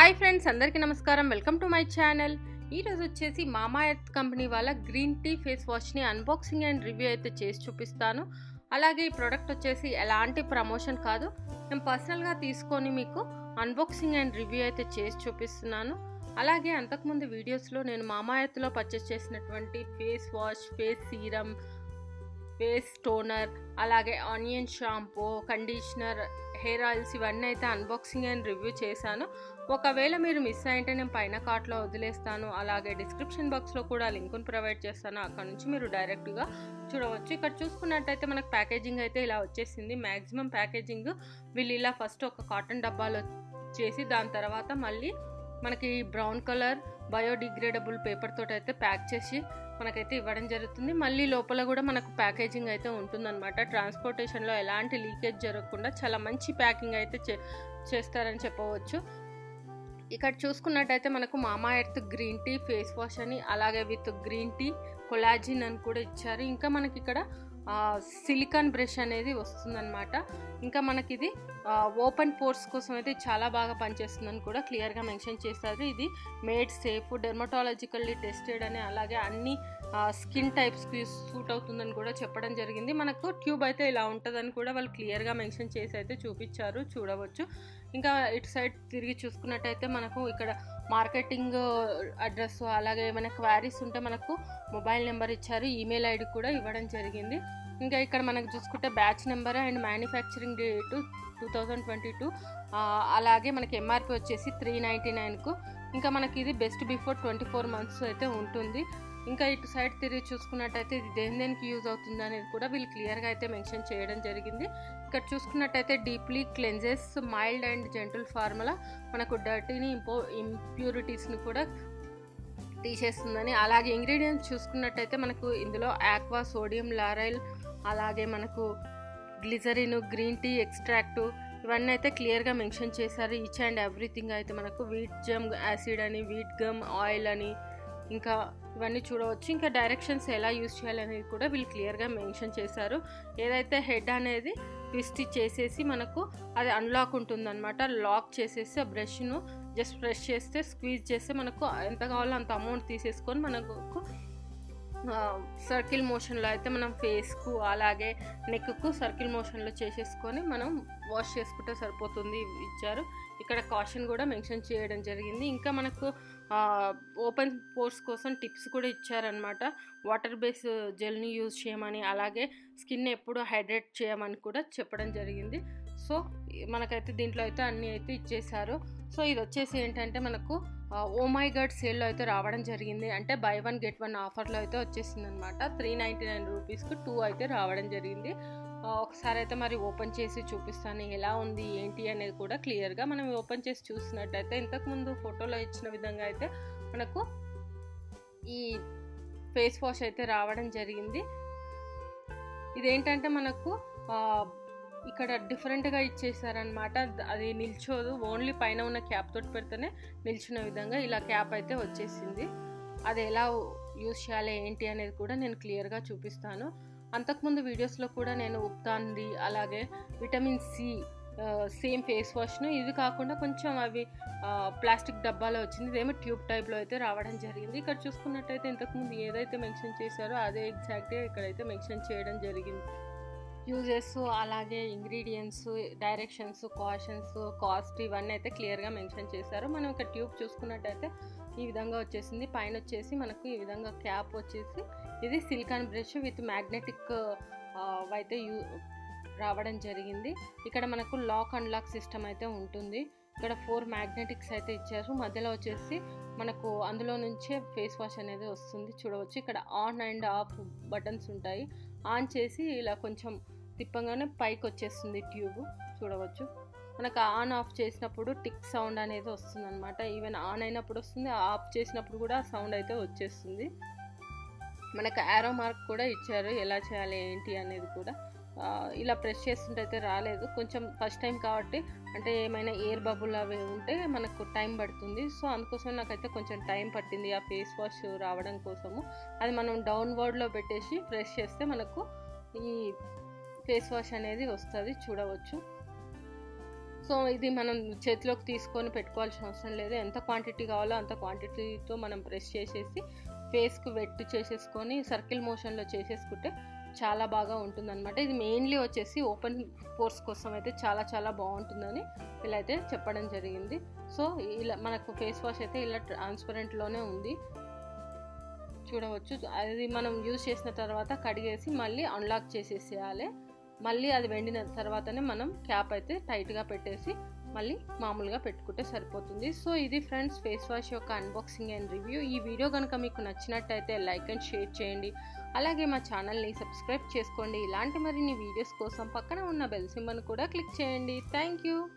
Hi friends, అందరికీ నమస్కారం. Welcome to my channel. ఈరోజు వచ్చేసి మామా ఎర్త్ కంపెనీ వాళ్ళ గ్రీన్ టీ ఫేస్ వాష్ని అన్బాక్సింగ్ అండ్ రివ్యూ అయితే చేసి చూపిస్తాను. అలాగే ఈ ప్రోడక్ట్ వచ్చేసి ఎలాంటి ప్రమోషన్ కాదు, నేను పర్సనల్గా తీసుకొని మీకు అన్బాక్సింగ్ అండ్ రివ్యూ అయితే చేసి చూపిస్తున్నాను. అలాగే అంతకుముందు వీడియోస్లో నేను మామా ఎర్త్లో పర్చేస్ చేసినటువంటి face wash, face serum, face toner, అలాగే onion shampoo, conditioner, hair oils ఇవన్నీ అయితే అన్బాక్సింగ్ అండ్ రివ్యూ చేశాను. ఒకవేళ మీరు మిస్ అయింటే నేను పైన కార్ట్లో వదిలేస్తాను. అలాగే డిస్క్రిప్షన్ బాక్స్లో కూడా లింకును ప్రొవైడ్ చేస్తాను, అక్కడ నుంచి మీరు డైరెక్ట్గా చూడవచ్చు. ఇక్కడ చూసుకున్నట్టయితే మనకు ప్యాకేజింగ్ అయితే ఇలా వచ్చేసింది. మ్యాక్సిమం ప్యాకేజింగ్ వీళ్ళు ఇలా ఫస్ట్ ఒక కాటన్ డబ్బాలో చేసి దాని తర్వాత మళ్ళీ మనకి బ్రౌన్ కలర్ బయోడిగ్రేడబుల్ పేపర్ తోటి అయితే ప్యాక్ చేసి మనకైతే ఇవ్వడం జరుగుతుంది. మళ్ళీ లోపల కూడా మనకు ప్యాకేజింగ్ అయితే ఉంటుందన్నమాట. ట్రాన్స్పోర్టేషన్లో ఎలాంటి లీకేజ్ జరగకుండా చాలా మంచి ప్యాకింగ్ అయితే చేస్తారని చెప్పవచ్చు. ఇక్కడ చూసుకున్నట్టయితే మనకు Mamaearth green tea face wash అని, అలాగే విత్ గ్రీన్ టీ కొలాజిన్ అని కూడా ఇచ్చారు. ఇంకా మనకి ఇక్కడ సిలికాన్ బ్రష్ అనేది వస్తుందన్నమాట. ఇంకా మనకి ఇది ఓపెన్ పోర్స్ కోసం అయితే చాలా బాగా పనిచేస్తుందని కూడా క్లియర్గా మెన్షన్ చేస్తారు. ఇది మేడ్ సేఫ్, డెర్మటాలజికల్లీ టెస్టెడ్ అని, అలాగే అన్ని స్కిన్ టైప్స్కి సూట్ అవుతుందని కూడా చెప్పడం జరిగింది. మనకు ట్యూబ్ అయితే ఇలా ఉంటుందని కూడా వాళ్ళు క్లియర్గా మెన్షన్ చేసి అయితే చూపించారు, చూడవచ్చు. ఇంకా ఇటు సైడ్ తిరిగి చూసుకున్నట్టయితే మనకు ఇక్కడ మార్కెటింగ్ అడ్రస్, అలాగే ఏమైనా క్వారీస్ ఉంటే మనకు మొబైల్ నెంబర్ ఇచ్చారు, ఈమెయిల్ ఐడి కూడా ఇవ్వడం జరిగింది. ఇంకా ఇక్కడ మనకు చూసుకుంటే batch number and manufacturing date 2022, అలాగే మనకి ఎంఆర్పి వచ్చేసి 399కు. ఇంకా మనకి ఇది బెస్ట్ బిఫోర్ 24 months అయితే ఉంటుంది. ఇంకా ఇటు సైడ్ తిరిగి చూసుకున్నట్టయితే ఇది దేనికి యూజ్ అవుతుంది అనేది కూడా వీళ్ళు క్లియర్గా అయితే మెన్షన్ చేయడం జరిగింది. ఇక్కడ చూసుకున్నట్టయితే deeply cleanses, mild and gentle formula, మనకు డర్టీని ఇంప్యూరిటీస్ని కూడా తీసేస్తుందని. అలాగే ఇంగ్రీడియంట్స్ చూసుకున్నట్టయితే మనకు ఇందులో ఆక్వా, సోడియం లారైల్, అలాగే మనకు గ్లిజరిన్, గ్రీన్ టీ ఎక్స్ట్రాక్టు ఇవన్నీ అయితే క్లియర్గా మెన్షన్ చేశారు. ఈచ్ అండ్ ఎవ్రీథింగ్ అయితే మనకు వీట్ జమ్ యాసిడ్ అని, వీట్ గమ్ ఆయిల్ అని, ఇంకా ఇవన్నీ చూడవచ్చు. ఇంకా డైరెక్షన్స్ ఎలా యూజ్ చేయాలనేది కూడా వీళ్ళు క్లియర్గా మెన్షన్ చేశారు. ఏదైతే హెడ్ అనేది ట్విస్ట్ చేసేసి మనకు అది అన్లాక్ ఉంటుందన్నమాట. లాక్ చేసేసి ఆ బ్రష్ను జస్ట్ ప్రెస్ చేస్తే, స్క్వీజ్ చేస్తే మనకు ఎంత కావాలో అంత అమౌంట్ తీసేసుకొని మనకు సర్కిల్ మోషన్లో అయితే మనం ఫేస్కు అలాగే నెక్కు సర్కిల్ మోషన్లో చేసేసుకొని మనం వాష్ చేసుకుంటే సరిపోతుంది ఇచ్చారు. ఇక్కడ కాషన్ కూడా మెన్షన్ చేయడం జరిగింది. ఇంకా మనకు ఓపెన్ పోర్స్ కోసం టిప్స్ కూడా ఇచ్చారనమాట. వాటర్ బేస్ జెల్ని యూజ్ చేయమని, అలాగే స్కిన్ ఎప్పుడు హైడ్రేట్ చేయమని కూడా చెప్పడం జరిగింది. సో మనకైతే దీంట్లో అయితే అన్నీ అయితే ఇచ్చేసారు. సో ఇది వచ్చేసి ఏంటంటే మనకు ఓ మై గాడ్ సేల్లో అయితే రావడం జరిగింది. అంటే బై 1 get 1 ఆఫర్లో అయితే వచ్చేసింది అనమాట. 399 రూపీస్కి 2 అయితే రావడం జరిగింది. ఒకసారి అయితే మరి ఓపెన్ చేసి చూపిస్తాను ఎలా ఉంది ఏంటి అనేది కూడా క్లియర్గా. మనం ఓపెన్ చేసి చూసినట్టయితే ఇంతకుముందు ఫోటోలో ఇచ్చిన విధంగా అయితే మనకు ఈ ఫేస్ వాష్ అయితే రావడం జరిగింది. ఇదేంటంటే మనకు ఇక్కడ డిఫరెంట్గా ఇచ్చేసారనమాట. అది నిల్చోదు, ఓన్లీ పైన ఉన్న క్యాప్ తోటి పెడితేనే నిల్చున్న విధంగా ఇలా క్యాప్ అయితే వచ్చేసింది. అది ఎలా యూజ్ చేయాలి ఏంటి అనేది కూడా నేను క్లియర్గా చూపిస్తాను. అంతకుముందు వీడియోస్లో కూడా నేను ఉప్తాంది, అలాగే విటమిన్ సి సేమ్ ఫేస్ వాష్ను, ఇది కాకుండా కొంచెం అవి ప్లాస్టిక్ డబ్బాలో వచ్చింది, ఇదేమో ట్యూబ్ టైప్లో అయితే రావడం జరిగింది. ఇక్కడ చూసుకున్నట్టయితే ఇంతకుముందు ఏదైతే మెన్షన్ చేశారో అదే ఎగ్జాక్ట్గా ఇక్కడైతే మెన్షన్ చేయడం జరిగింది. యూజెస్, అలాగే ఇంగ్రీడియంట్స్, డైరెక్షన్స్, కాషన్స్, కాస్ట్ ఇవన్నీ అయితే క్లియర్గా మెన్షన్ చేశారు. మనం ఇక్కడ ట్యూబ్ చూసుకున్నట్టయితే ఈ విధంగా వచ్చేసింది. పైన వచ్చేసి మనకు ఈ విధంగా క్యాప్ వచ్చేసి ఇది సిలికాన్ బ్రష్ విత్ మ్యాగ్నెటిక్ అయితే రావడం జరిగింది. ఇక్కడ మనకు లాక్ అన్లాక్ సిస్టమ్ అయితే ఉంటుంది. ఇక్కడ 4 మ్యాగ్నెటిక్స్ అయితే ఇచ్చారు. మధ్యలో వచ్చేసి మనకు అందులో నుంచే ఫేస్ వాష్ అనేది వస్తుంది, చూడవచ్చు. ఇక్కడ ఆన్ అండ్ ఆఫ్ బటన్స్ ఉంటాయి. ఆన్ చేసి ఇలా కొంచెం తిప్పంగానే పైకి వచ్చేస్తుంది ట్యూబ్, చూడవచ్చు. మనకు ఆన్ ఆఫ్ చేసినప్పుడు టిక్ సౌండ్ అనేది వస్తుంది అనమాట. ఈవెన్ ఆన్ అయినప్పుడు వస్తుంది, ఆఫ్ చేసినప్పుడు కూడా సౌండ్ అయితే వచ్చేస్తుంది. మనకు యారో మార్క్ కూడా ఇచ్చారు ఎలా చేయాలి ఏంటి అనేది కూడా. ఇలా ప్రెస్ చేస్తుంటే అయితే రాలేదు, కొంచెం ఫస్ట్ టైం కాబట్టి, అంటే ఏమైనా ఎయిర్ బబుల్ అవి ఉంటే మనకు టైం పడుతుంది. సో అందుకోసం నాకైతే కొంచెం టైం పట్టింది ఆ ఫేస్ వాష్ రావడం కోసము. అది మనం డౌన్వర్డ్లో పెట్టేసి ప్రెస్ చేస్తే మనకు ఈ ఫేస్ వాష్ అనేది వస్తుంది, చూడవచ్చు. సో ఇది మనం చేతిలోకి తీసుకొని పెట్టుకోవాల్సిన అవసరం లేదు. ఎంత క్వాంటిటీ కావాలో అంత క్వాంటిటీతో మనం ప్రెస్ చేసేసి ఫేస్కి వెట్ చేసేసుకొని సర్కిల్ మోషన్లో చేసేసుకుంటే చాలా బాగా ఉంటుందన్నమాట. ఇది మెయిన్లీ వచ్చేసి ఓపెన్ పోర్స్ కోసం అయితే చాలా బాగుంటుందని ఇలా అయితే చెప్పడం జరిగింది. సో ఇలా మనకు ఫేస్ వాష్ అయితే ఇలా ట్రాన్స్పరెంట్లోనే ఉంది, చూడవచ్చు. అది మనం యూజ్ చేసిన తర్వాత కడిగేసి మళ్ళీ అన్లాక్ చేసేసేయాలి. మళ్ళీ అది వెండిన తర్వాతనే మనం క్యాప్ అయితే టైట్గా పెట్టేసి మళ్ళీ మామూలుగా పెట్టుకుంటే సరిపోతుంది. సో ఇది ఫ్రెండ్స్ ఫేస్ వాష్ యొక్క అన్బాక్సింగ్ అండ్ రివ్యూ. ఈ వీడియో కనుక మీకు నచ్చినట్టయితే లైక్ అండ్ షేర్ చేయండి. అలాగే మా ఛానల్ని సబ్స్క్రైబ్ చేసుకోండి. ఇలాంటి మరిన్ని వీడియోస్ కోసం పక్కన ఉన్న బెల్ సింబల్ని కూడా క్లిక్ చేయండి. Thank you.